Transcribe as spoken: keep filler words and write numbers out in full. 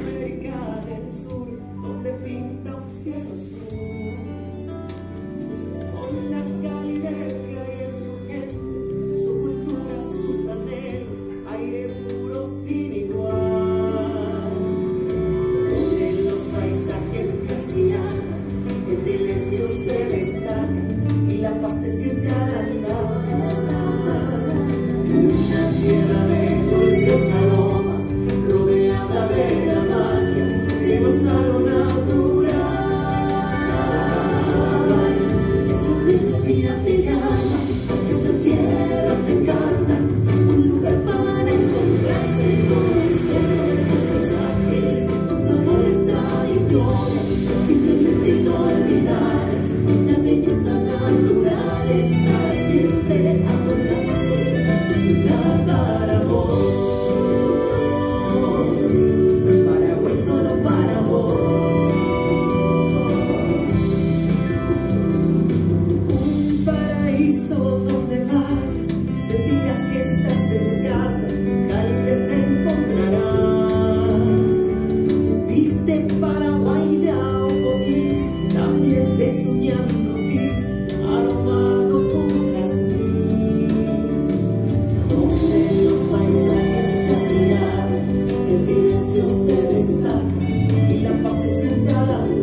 América del Sur, donde pinta un cielo azul, con la calidez que hay en su gente, su cultura, sus anhelos, aire puro sin igual, donde en los paisajes casi aman, el silencio se destaca y la paz se siente al andar. Una tierra de dulces aromas, rodeada de la magia que nos da lo natural. Esta melodía te llama, esta tierra te encanta, un lugar para encontrarse con el cielo de tus paisajes, con sabores, tradiciones, simplemente inolvidables, la belleza natural es para siempre acordarse. Para vos, Paraguay solo para vos. Un paraíso donde vayas, sentirás que estás en casa, calidez encontrarás. Viste Paraguay de a un poquito, también de soñando ti, aromado con jazmín. El silencio se destaca y la paz se siente a la